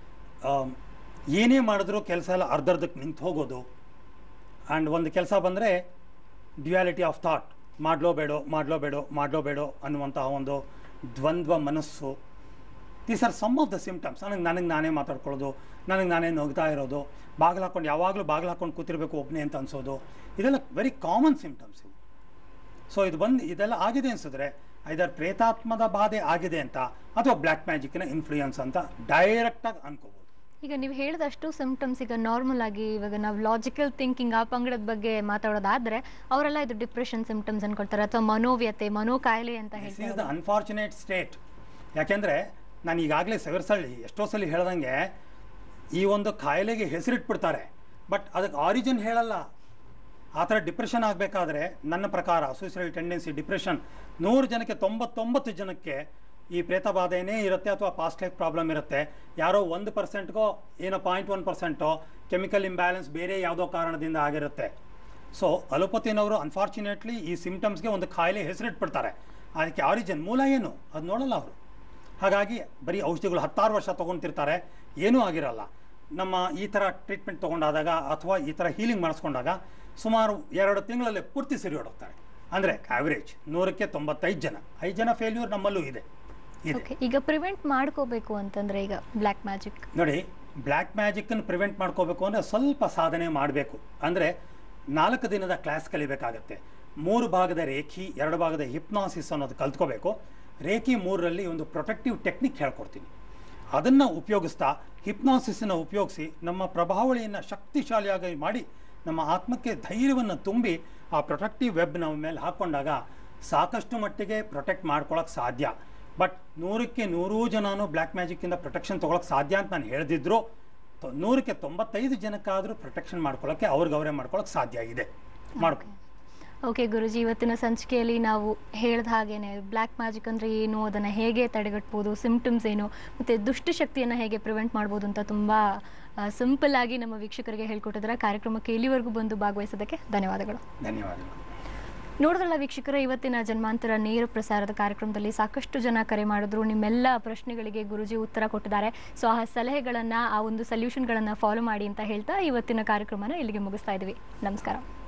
ಏನೇ ಮಾಡಿದ್ರೂ ಕೆಲಸ ಎಲ್ಲ ಅರ್ಧಕ್ಕೆ ನಿಂತು ಹೋಗೋದು. ಆ್ಯಂಡ್ ಒಂದು ಕೆಲಸ ಬಂದರೆ ಡ್ಯುಯಾಲಿಟಿ ಆಫ್ ಥಾಟ್, ಮಾಡಲೋ ಬೇಡೋ ಅನ್ನುವಂತಹ ಒಂದು ದ್ವಂದ್ವ ಮನಸ್ಸು. These are some of the symptoms. ನನಗೆ ನಾನೇ ಮಾತಾಡ್ಕೊಳ್ಳೋದು, ನನಗೆ ನಾನೇ ನಗ್ತಾ ಇರೋದು, ಯಾವಾಗಲೂ ಬಾಗಿಲು ಹಾಕ್ಕೊಂಡು ಕೂತಿರ್ಬೇಕು ಒಬ್ಬನೇ ಅಂತ ಅನ್ಸೋದು, ಇದೆಲ್ಲ ವೆರಿ ಕಾಮನ್ ಸಿಂಪ್ಟಮ್ಸ್ ಇವು. ಸೊ ಇದೆಲ್ಲ ಆಗಿದೆ ಅನಿಸಿದ್ರೆ ಐದರ್ ಪ್ರೇತಾತ್ಮದ ಬಾಧೆ ಆಗಿದೆ ಅಂತ ಅಥವಾ ಬ್ಲ್ಯಾಕ್ ಮ್ಯಾಜಿಕ್ನ ಇನ್ಫ್ಲೂಯೆನ್ಸ್ ಅಂತ ಡೈರೆಕ್ಟಾಗಿ ಅನ್ಕೋಬೋದು. ಈಗ ನೀವು ಹೇಳಿದಷ್ಟು ಸಿಂಪ್ಟಮ್ಸ್ ಈಗ ನಾರ್ಮಲ್ ಆಗಿ ಇವಾಗ ನಾವು ಲಾಜಿಕಲ್ ಥಿಂಕಿಂಗ್ ಆ ಪಂಗಡದ ಬಗ್ಗೆ ಮಾತಾಡೋದಾದ್ರೆ ಅವರೆಲ್ಲ ಇದು ಡಿಪ್ರೆಷನ್ ಸಿಂಪ್ಟಮ್ಸ್ ಅನ್ಕೊಳ್ತಾರೆ ಅಥವಾ ಮನೋವ್ಯತೆ, ಮನೋಕಾಯಿಲೆ ಅಂತ ಹೇಳ್ತಾರೆ. This is the unfortunate state. ಯಾಕೆಂದರೆ ನಾನು ಈಗಾಗಲೇ ಎಷ್ಟೋ ಸಲ ಹೇಳ್ದಂಗೆ ಈ ಒಂದು ಕಾಯಿಲೆಗೆ ಹೆಸರಿಟ್ಬಿಡ್ತಾರೆ, ಬಟ್ ಅದಕ್ಕೆ ಆರಿಜಿನ್ ಹೇಳಲ್ಲ. ಆ ಥರ ಡಿಪ್ರೆಷನ್ ಆಗಬೇಕಾದ್ರೆ ನನ್ನ ಪ್ರಕಾರ ಸೂಸೈಡಲ್ ಟೆಂಡೆನ್ಸಿ ಡಿಪ್ರೆಷನ್ 100 ಜನಕ್ಕೆ 99 ಜನಕ್ಕೆ ಈ ಪ್ರೇತಬಾಧೆಯೇ ಇರುತ್ತೆ ಅಥವಾ ಪಾಸ್ಟ್ ಲೈಫ್ ಪ್ರಾಬ್ಲಮ್ ಇರುತ್ತೆ. ಯಾರೋ 1%ಗೋ ಏನೋ 0.1% ಕೆಮಿಕಲ್ ಇಂಬ್ಯಾಲೆನ್ಸ್ ಬೇರೆ ಯಾವುದೋ ಕಾರಣದಿಂದ ಆಗಿರುತ್ತೆ. ಸೊ ಅಲೋಪತಿನವರು ಅನ್ಫಾರ್ಚುನೇಟ್ಲಿ ಈ ಸಿಂಪ್ಟಮ್ಸ್ಗೆ ಒಂದು ಕಾಯಿಲೆ ಹೆಸರಿಟ್ಬಿಡ್ತಾರೆ. ಅದಕ್ಕೆ ಆರಿಜಿನ್ ಮೂಲ ಏನು ಅದು ನೋಡಲ್ಲ ಅವರು. ಹಾಗಾಗಿ ಬರೀ ಔಷಧಿಗಳು 10 ವರ್ಷ ತೊಗೊತಿರ್ತಾರೆ, ಏನೂ ಆಗಿರಲ್ಲ. ನಮ್ಮ ಈ ಥರ ಟ್ರೀಟ್ಮೆಂಟ್ ತೊಗೊಂಡಾದಾಗ ಅಥವಾ ಈ ಥರ ಹೀಲಿಂಗ್ ಮಾಡಿಸ್ಕೊಂಡಾಗ ಸುಮಾರು 2 ತಿಂಗಳಲ್ಲಿ ಪೂರ್ತಿ ಸರಿ ಹೊಡೋಗ್ತಾರೆ. ಅಂದರೆ ಆವ್ರೇಜ್ 100ಕ್ಕೆ 95 ಜನ, 5 ಜನ ಫೇಲ್ಯೂರ್ ನಮ್ಮಲ್ಲೂ ಇದೆ. ಈಗ ಪ್ರಿವೆಂಟ್ ಮಾಡ್ಕೋಬೇಕು ಅಂತಂದರೆ ಈಗ ಬ್ಲ್ಯಾಕ್ ಮ್ಯಾಜಿಕ್ ನೋಡಿ, ಬ್ಲ್ಯಾಕ್ ಮ್ಯಾಜಿಕ್ಕನ್ನು ಪ್ರಿವೆಂಟ್ ಮಾಡ್ಕೋಬೇಕು ಅಂದರೆ ಸ್ವಲ್ಪ ಸಾಧನೆ ಮಾಡಬೇಕು. ಅಂದರೆ 4 ದಿನದ ಕ್ಲಾಸ್ ಕಲಿಬೇಕಾಗತ್ತೆ. 3 ಭಾಗದ ರೇಖಿ, 2 ಭಾಗದ ಹಿಪ್ನಾಸಿಸ್ ಅನ್ನೋದು ಕಲ್ತ್ಕೋಬೇಕು. ರೇಖಿ 3ರಲ್ಲಿ ಒಂದು ಪ್ರೊಟೆಕ್ಟಿವ್ ಟೆಕ್ನಿಕ್ ಹೇಳ್ಕೊಡ್ತೀನಿ. ಅದನ್ನು ಉಪಯೋಗಿಸ್ತಾ ಹಿಪ್ನಾಸಿಸನ್ನು ಉಪಯೋಗಿಸಿ ನಮ್ಮ ಪ್ರಭಾವಳಿಯನ್ನು ಶಕ್ತಿಶಾಲಿಯಾಗಿ ಮಾಡಿ ನಮ್ಮ ಆತ್ಮಕ್ಕೆ ಧೈರ್ಯವನ್ನು ತುಂಬಿ ಆ ಪ್ರೊಟೆಕ್ಟಿವ್ ವೆಬ್ ನಮ್ಮ ಮೇಲೆ ಹಾಕ್ಕೊಂಡಾಗ ಸಾಕಷ್ಟು ಮಟ್ಟಿಗೆ ಪ್ರೊಟೆಕ್ಟ್ ಮಾಡ್ಕೊಳ್ಳೋಕೆ ಸಾಧ್ಯ. ಬಟ್ 100ಕ್ಕೆ 100 ಜನನೂ ಬ್ಲ್ಯಾಕ್ ಮ್ಯಾಜಿಕ್ಕಿಂದ ಪ್ರೊಟೆಕ್ಷನ್ ತೊಗೊಳಕ್ಕೆ ಸಾಧ್ಯ ಅಂತ ನಾನು ಹೇಳಿದ್ರು 100ಕ್ಕೆ 95 ಜನಕ್ಕಾದರೂ ಪ್ರೊಟೆಕ್ಷನ್ ಮಾಡ್ಕೊಳ್ಳೋಕ್ಕೆ ಅವ್ರಿಗೆ ಮಾಡ್ಕೊಳ್ಳೋಕೆ ಸಾಧ್ಯ ಇದೆ. ಮಾಡ್ಕೊ. ಓಕೆ ಗುರುಜಿ, ಇವತ್ತಿನ ಸಂಚಿಕೆಯಲ್ಲಿ ನಾವು ಹೇಳಿದ ಹಾಗೇನೆ ಬ್ಲ್ಯಾಕ್ ಮ್ಯಾಜಿಕ್ ಅಂದರೆ ಏನು, ಅದನ್ನು ಹೇಗೆ ತಡೆಗಟ್ಬೋದು, ಸಿಂಪ್ಟಮ್ಸ್ ಏನು, ಮತ್ತು ದುಷ್ಟಶಕ್ತಿಯನ್ನು ಹೇಗೆ ಪ್ರಿವೆಂಟ್ ಮಾಡ್ಬೋದು ಅಂತ ತುಂಬ ಸಿಂಪಲ್ ಆಗಿ ನಮ್ಮ ವೀಕ್ಷಕರಿಗೆ ಹೇಳ್ಕೊಟ್ಟಿದ್ದಾರೆ. ಕಾರ್ಯಕ್ರಮಕ್ಕೆ ಇಲ್ಲಿವರೆಗೂ ಬಂದು ಭಾಗವಹಿಸೋದಕ್ಕೆ ಧನ್ಯವಾದಗಳು. ಧನ್ಯವಾದಗಳು. ನೋಡಿದ್ರಲ್ಲ ವೀಕ್ಷಕರ, ಇವತ್ತಿನ ಜನ್ಮಾಂತರ ನೇರ ಪ್ರಸಾರದ ಕಾರ್ಯಕ್ರಮದಲ್ಲಿ ಸಾಕಷ್ಟು ಜನ ಕರೆ ಮಾಡಿದ್ರು. ನಿಮ್ಮೆಲ್ಲ ಪ್ರಶ್ನೆಗಳಿಗೆ ಗುರುಜಿ ಉತ್ತರ ಕೊಟ್ಟಿದ್ದಾರೆ. ಸೊ ಆ ಸಲಹೆಗಳನ್ನು, ಆ ಒಂದು ಸೊಲ್ಯೂಷನ್ಗಳನ್ನು ಫಾಲೋ ಮಾಡಿ ಅಂತ ಹೇಳ್ತಾ ಇವತ್ತಿನ ಕಾರ್ಯಕ್ರಮನ ಇಲ್ಲಿಗೆ ಮುಗಿಸ್ತಾ ಇದ್ವಿ. ನಮಸ್ಕಾರ.